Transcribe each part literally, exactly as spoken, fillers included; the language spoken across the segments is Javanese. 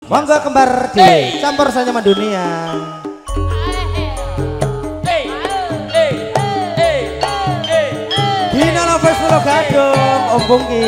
Monggo kembar di campur sanyaman dunia. Dina Lovers Pulau Gadung, Om Bungki.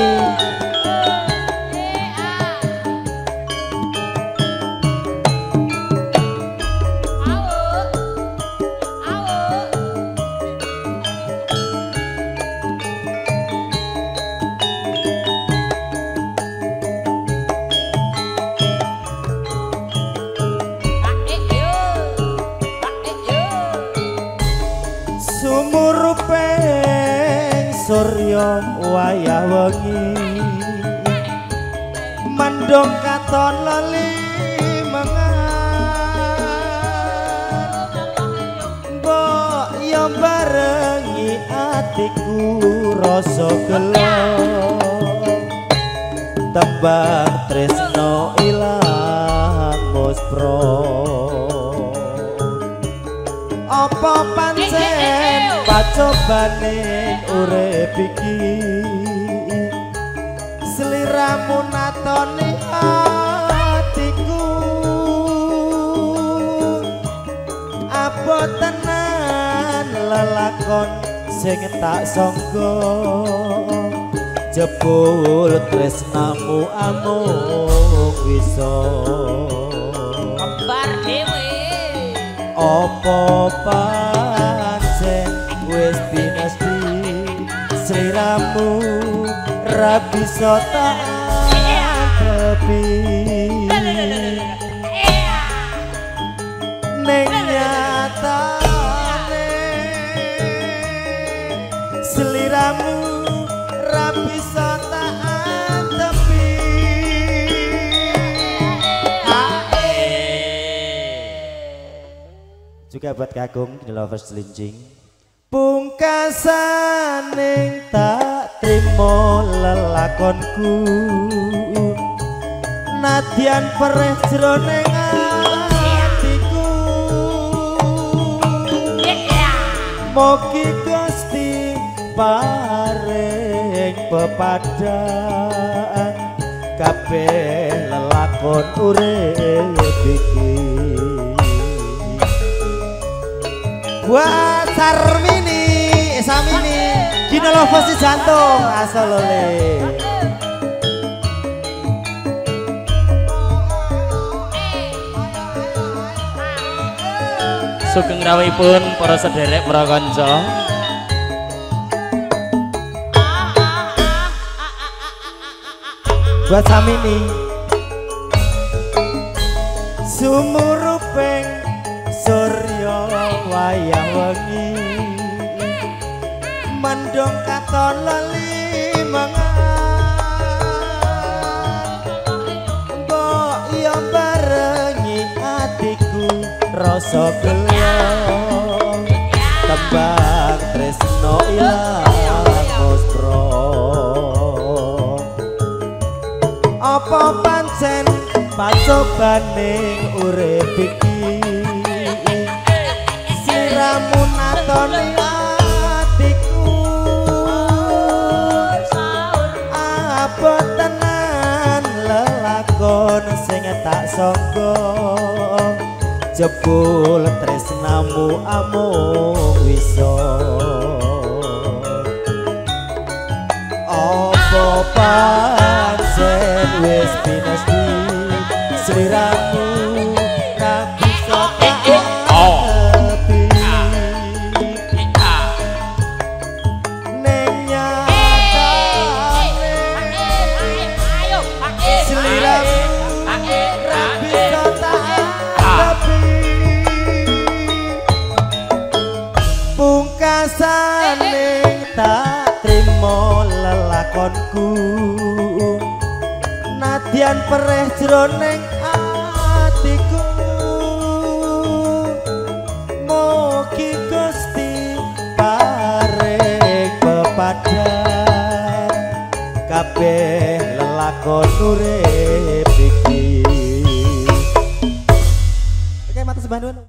Surya wayah wengi mendung katon lali mangan mbok yo barengi atiku rasa gelo tembang tresno ilang muspro apa pancen pacobane urip iki sliramu natoni atiku apa tenan lelakon sing tak sangka jebul tresnamu amung bisa kembar dhewe apa pancen wis binasti sliramu ra bisa tak tepi ning nyatane sliramu ra bisa tak tepi juga buat Kakung di Lovers Linjing. Pungkasaning tak trimo lelakonku nadyan pereh jroning atiku mugi Gusti paring pepadaan kabeh lelakon urip iki buat Sarmini, Samini, Dina Lovers jantung asal oleh. Sugeng rawuhipun para sederek para kanca. Buat Samini, sumuruping surya wayah wengi mendung katon lali mangan mbok yo barengi atiku rasa gelo tembang tresno ilang muspro apa pancen pacobaning urip iki sliramu natoni atiku apa tenan lelakon sing tak sangka jebul tresnamu amung bisa apa pancen wis binasti sliramu ra bisa pungkasaning tak trimo lelakonku nadyan pereh jroning atiku mugi Gusti paring pepadhan kabeh lelakon urip iki. Oke, matur sembah nuwun.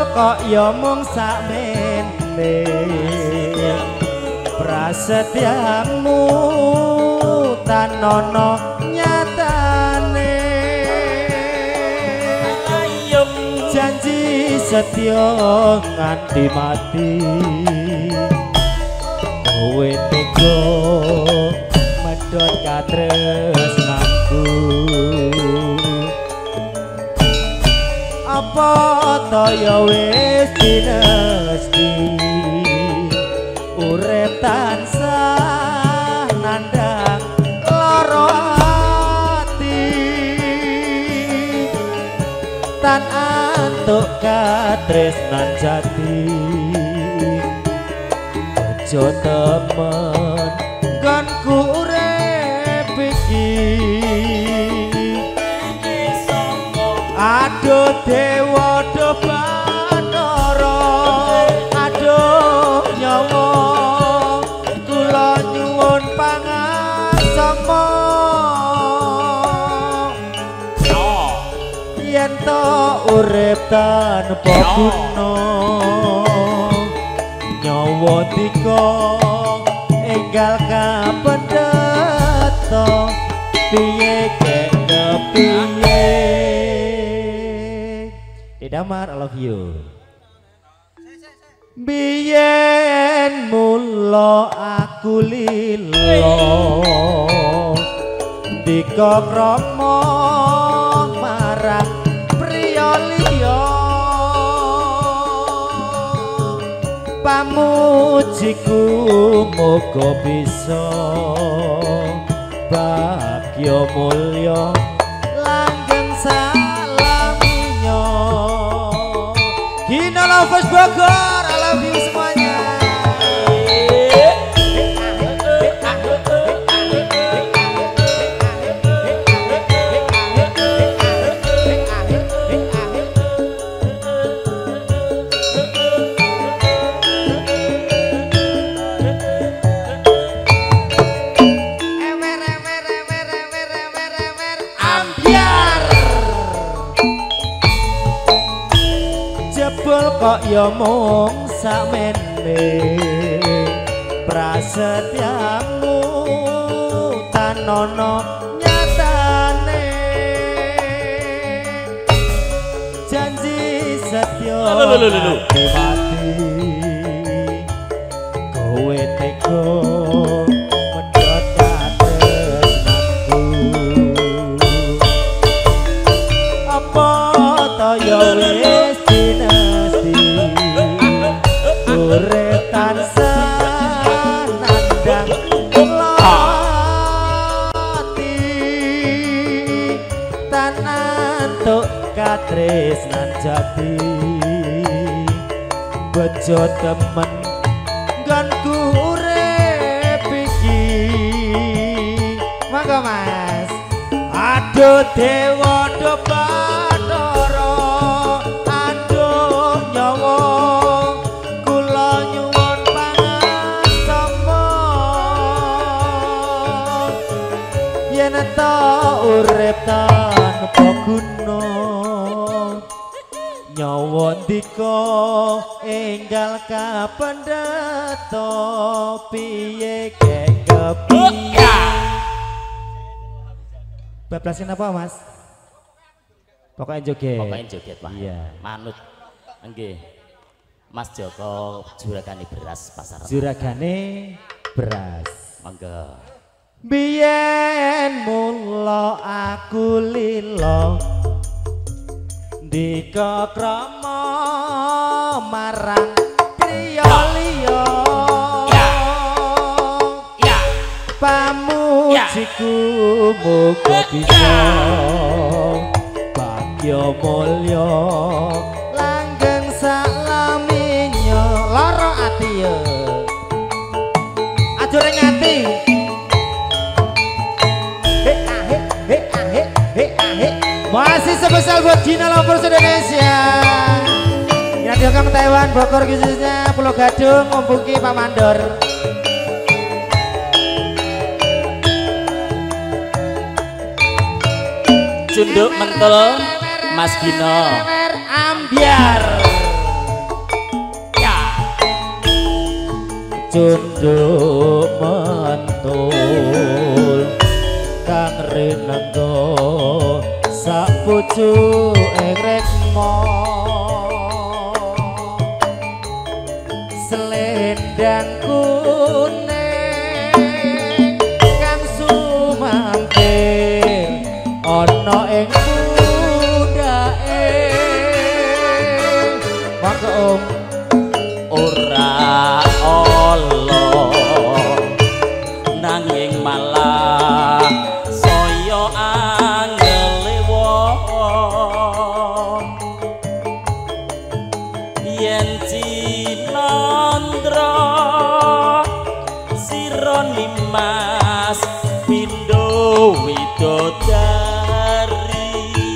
kok ya mung sakmene prasetyamu tanono nyatane janji setya nganti mati kowe tega medhot katresnanku apa toya wis dinesti urip tansah nandhang lara ati tan antuk katresnan jati aja temen nggonku urip iki aduh dewa do Bathara aduh nyawa kula nyuwun pangasama yen to urip tanpa guna nyawa dika enggal kapendhet piye kek kepiye Damar, I love you. Biyen mula aku lilo dika krama marang priya liya pamujiku muga bisa bagya mulya langgeng sa Gina Lovers Bogor, I love you semuanya. Emer, emer, emer, emer, emer, emer, ambiar. Jebul kok ya mung sakmene prasetyamu tanono nyatane janji setya mati kowe tega medhot katresnanku apa ta ya wis urip tansah nandhang lati tan antuk katresnan jati bejo temen nggonku urip iki monggo Mas aduh dewa do Bathara aduh nyawa urip tanpa guna nyawa ndika enggal kapendhet piye kek kepiye bablasin apa Mas pokoknya joget pokoknya joget Pak iya manut nggih Mas Joko juragane beras pasaran juragane beras monggo biyen mula aku lilo dika krama marang priya liya pamujiku muga bisa bagya mulya langgeng salaminya lara ati ya ajure ngati masih sebesar buat Gina Lovers Indonesia yang direkam Taiwan, Bogor khususnya Pulau Gadung, Umpuki, Pak Mandor Cunduk Mentul Mas Gino ambiar cunduk mentul kang rinenggo sak pucuke rekmo selendang kuning kang sumampir ana ing budake maka om ora Allah nanging malah saya angele wong yen cinandra sira nimas pindho widodari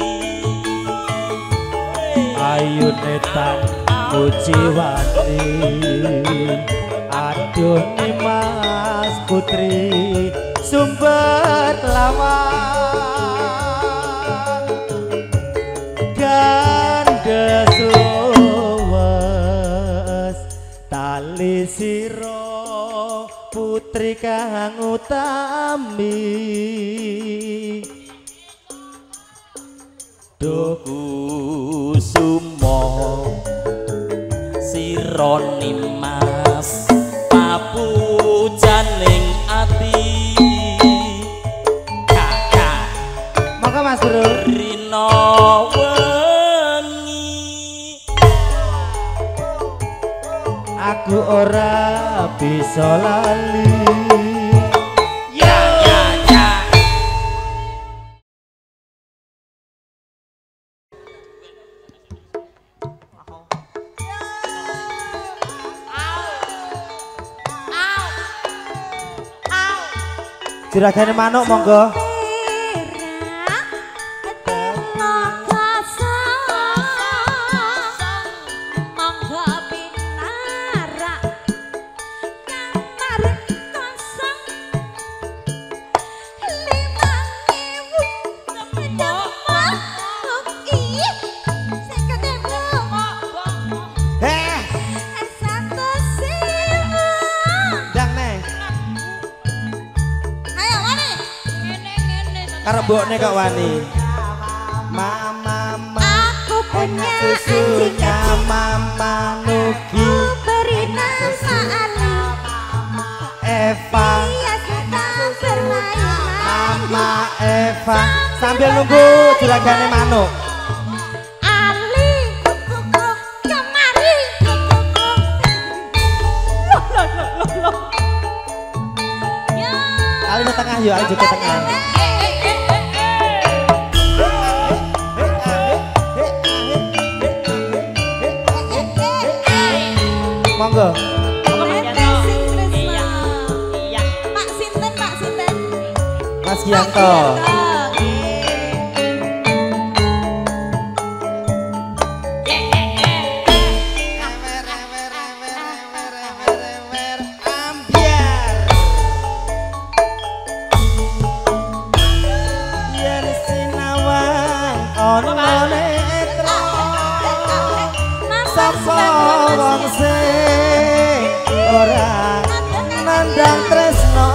ayune tan Uciwati aduh Nimas putri sumber lawan gandes luwes tali siro putri kang utami Doku sumo sironi mas papujaning ati kakak maka mas bro rino wengi aku ora bisa lali ya ya ya juragane manuk monggo karo mbokne kok wani mama aku punya susunya mama Nugi beri nama Ali Eva dia suka bermain mama Eva sambil nunggu juragane manuk Ali kukuk kemari kukuk loh loh loh loh loh ya kali ke tengah yuk ayo ke tengah monggo Pak Sinten Pak Sinten Mas Gianto nandang tresno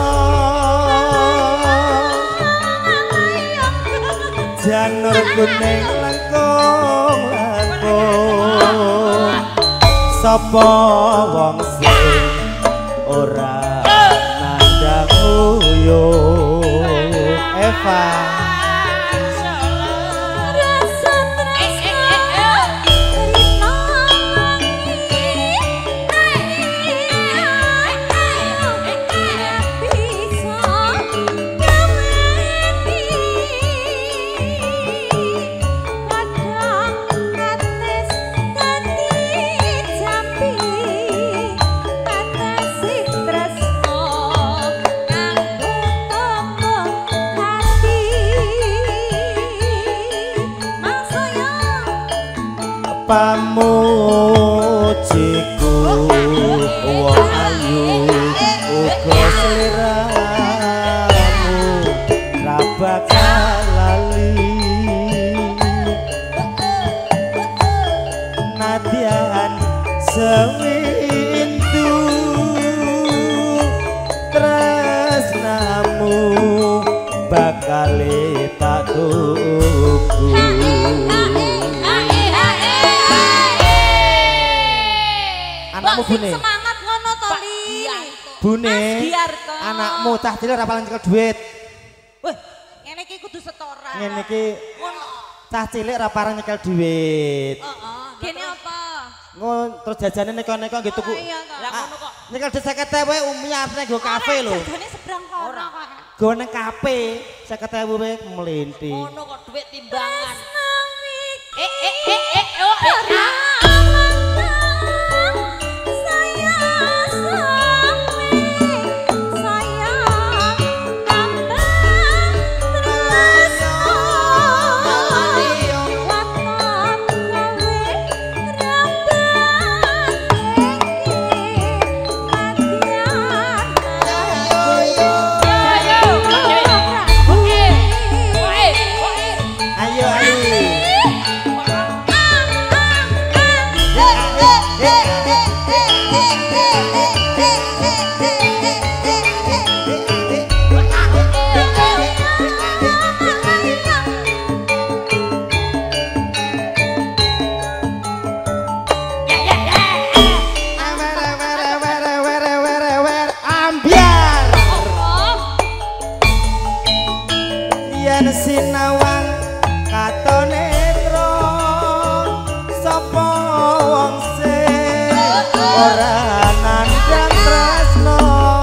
janur kuning langkung langkung sapa wong sing ora nandang uyuh Eva pamujiku wong ayu uga sliramu ra bakal lali nadyan sewindu bune? Semangat ngono to, Li. Bune. Mas Giarto. Anakmu cah cilik ora paling nyekel duit. Wih, ngene iki kudu setoran. Ngene iki Ngono. cah cilik ora pareng nyekel duit. Heeh. Gene apa? Ngon terus jajane neko-neko nggih tuku. Oh, iya, toh. Lah ngono kok. Nyekel duit seket ewu wae umiyat nek nggo kafe lho. Jagane seberang kono kok. Go nang kafe seket ewu wae mlinthi. Ngono kok duit timbangan. Eh eh eh eh oh eh. Ayo Ali. Ambiar yen sinawang katon netro sapa wong sing ora nandang tresno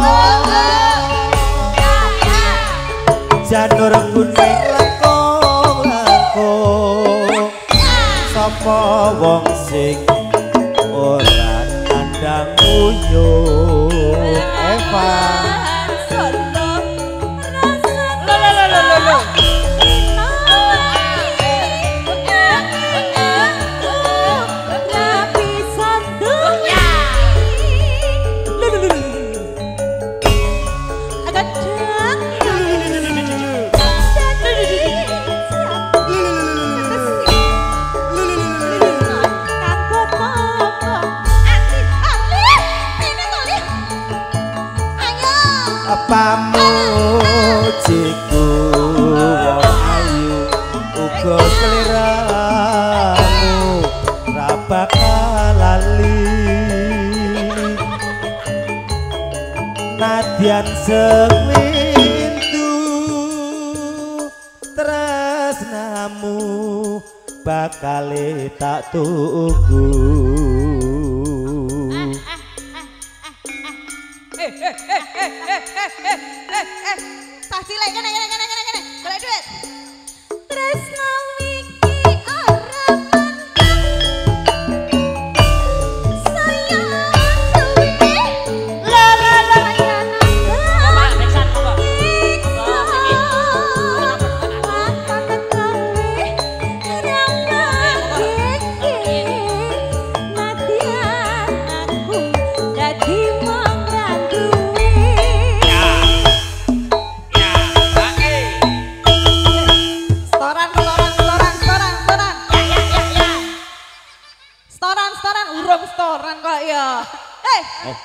janur kuning lekong lekong sapa wong sing ora nandang uyuh Eva. Pamujiku wong ayu uga sliramu ra bakal lali nadyan semintu tresnamu bakale tak tunggu. Cah cilik kene kene kene kene kene. Golek duit. Tresno iki ora setoran kok ya. Eh.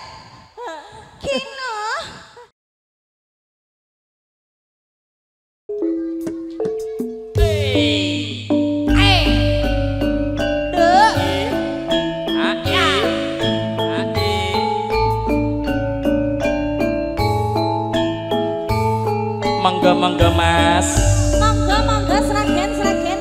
Kino. Mangga mangga Mas. Mangga mangga seragen seragen.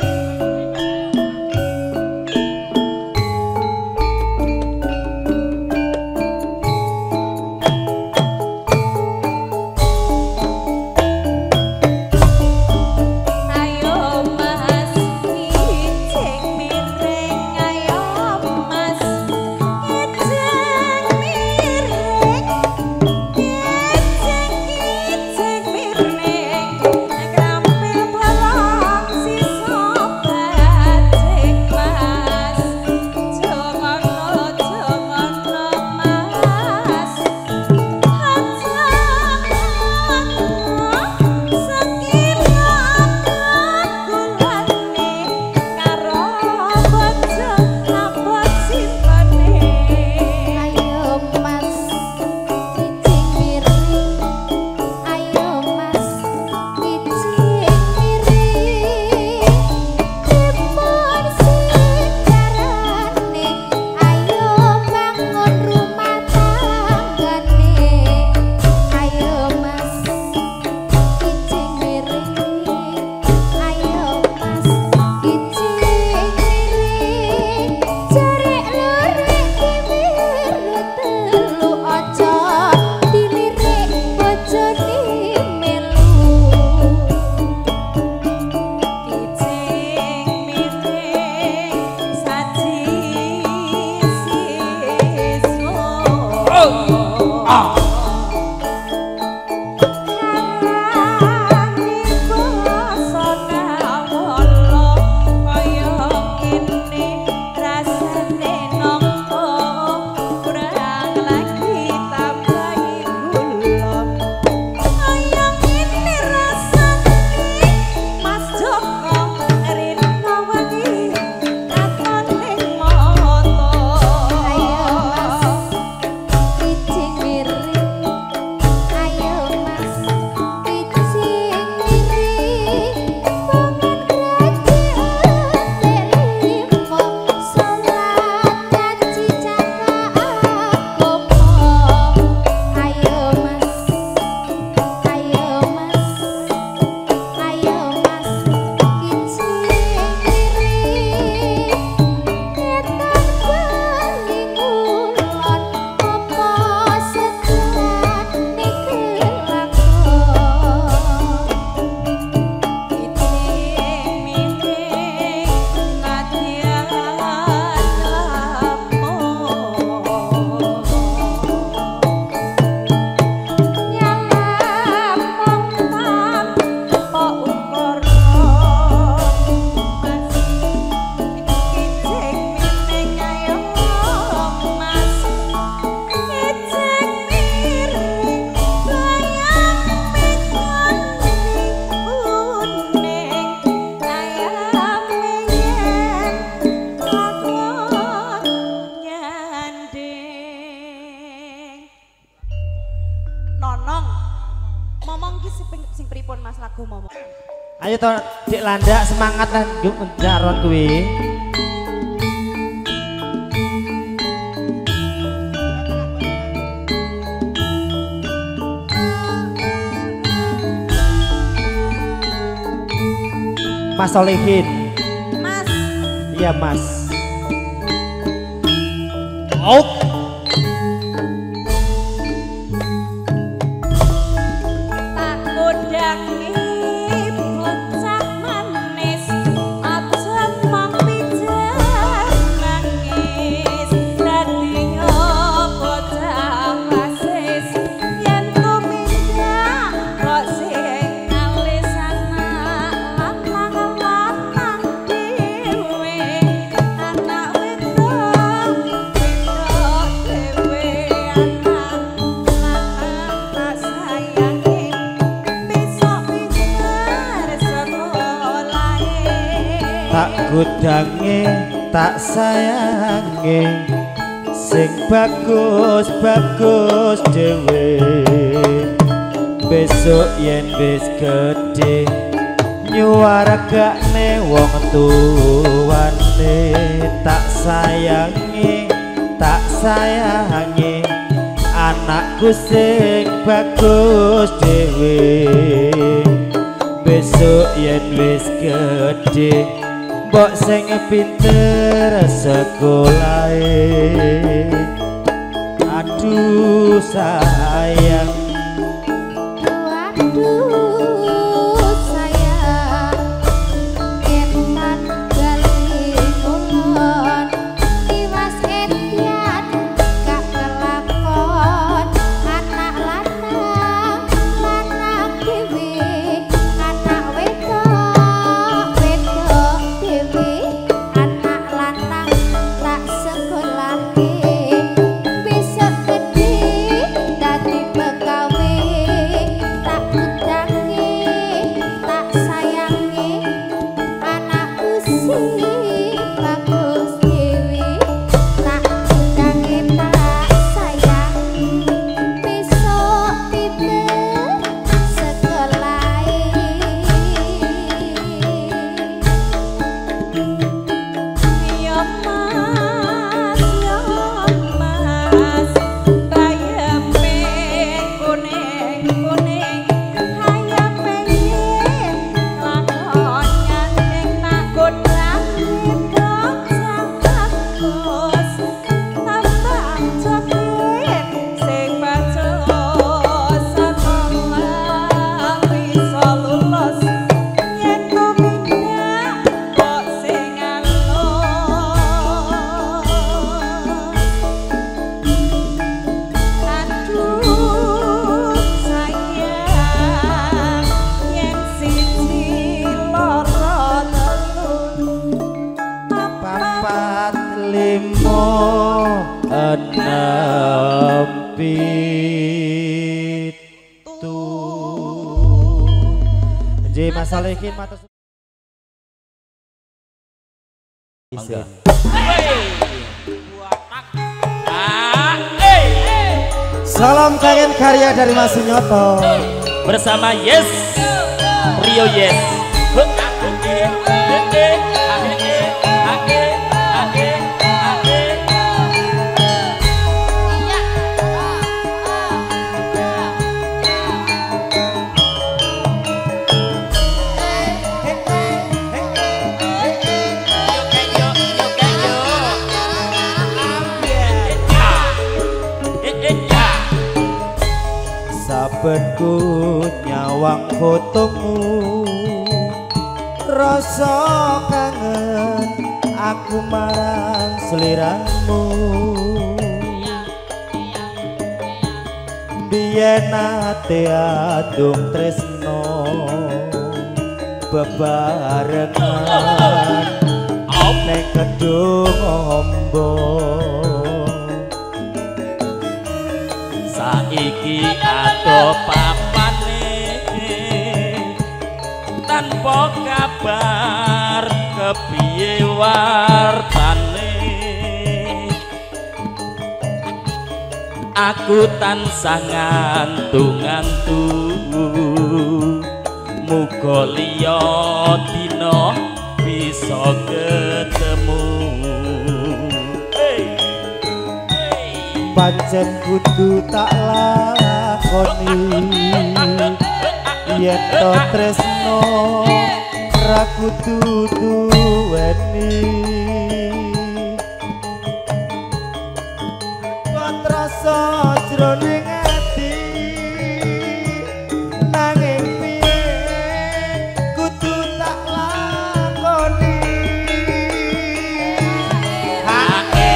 Ayo to Dik Landa semangat lan jaron kuwi. Mas Solihin. Mas. Iya Mas. Oh. Gudange tak sayange sing bagus bagus dhewe besok yen wis gedhe nyuwargane wong tuwane tak sayange tak sayange anakku sing bagus dhewe besok yen wis gedhe mbok sing pinter sekolahe aduh sayang aduh sayang eman gali kulon iwas edian gak kelakon anak lanang lanang dewe anak wedok wedok anak lanang tak sekolahe besok gede dadi pegawai tak udange tak sayange anakku sing bagus dewe tak udange tak sayange besok pinter sekolahe. Yo mas, yo mas, bayame kuning-kuning, hayame yen lakon nyandeng tak godang wedok bagus, tambah coklat sing bacos sekolah bisa lulus yen tumindak kok sing alus. Aduh sayang yen siji loro telu papat limo enam pitu J Mas Solihin matur izin. Salam kangen karya dari Mas Sunyoto bersama Yes Rio Yes. sabenku nyawang fotomu rasa kangen aku marang seliramu biyen ate adung tresno bebarengan nek kedung ombo saiki ado papane tanpa kabar kepiye wartane aku tansah ngantung-ngantung muga liya dina bisa ketemu. Hey. Hey. Pancen kudu tak lakoni yen to tresno ra kudu duweni patrasa jroning ati nanging piye kudu tak lakoni hae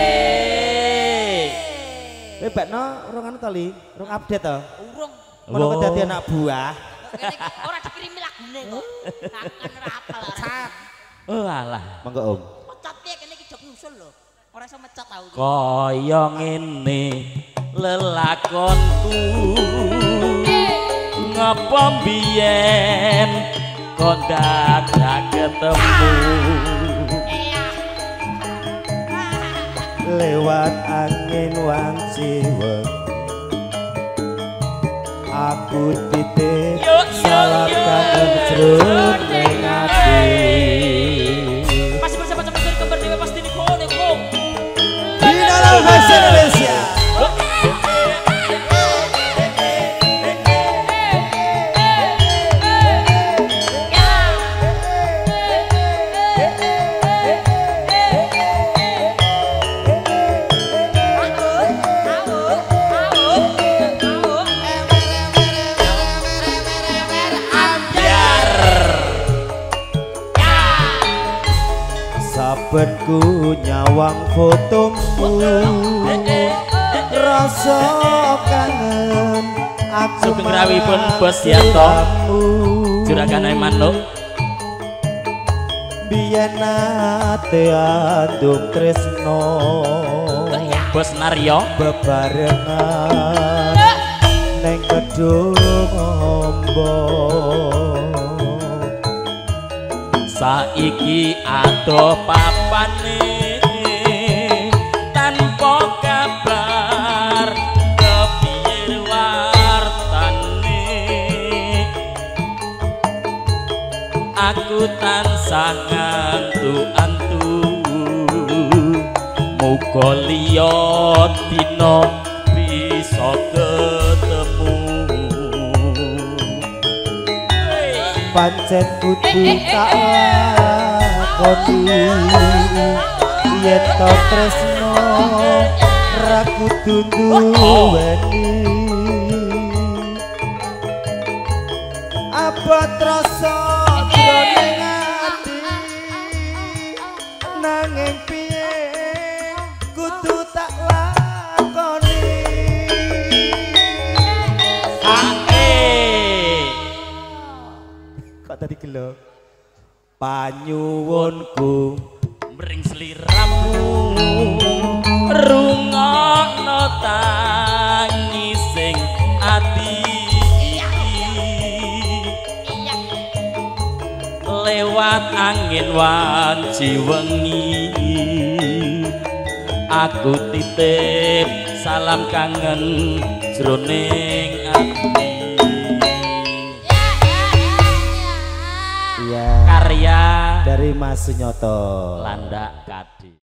bebekno urung anu to Li urung update to Urung. Mau dadi anak buah. Ora dikirimi lagune kok. Akan ora apal ora. Oh alah. Monggo Om. Mecat piye kene iki jog nyusul lho. Ora iso mecat tau. Kaya ngene lelakonku ngapa mbiyen kok dadak ketemu Lewat angin wanci wengi aku titip salam kangen jroning ati masih bersama teman-teman kembar dewa pasti di kone kok di dalam bahasa Indonesia. Sabenku nyawang fotomu rasa kangen aku Sugeng rawuhipun Bos Yanto Juragan Manuk biyen nate andung tresno Bos Naryo bebarengan neng gedung ombong saiki ado papane tanpa kabar kepiye wartane aku tansah ngantu-antu muga liya dina bisa ketemu pancen kudu tak lakoni yen to tresno ra kudu duweni apa rasa jroning ati nanging piye kudu tak lakoni kok tadi gelo panyuwunku mring sliramu rungokno tangising ati lewat angin wanci wengi aku titip salam kangen jroning ati. Iya Karya dari Mas Sunyoto Landak Kadi.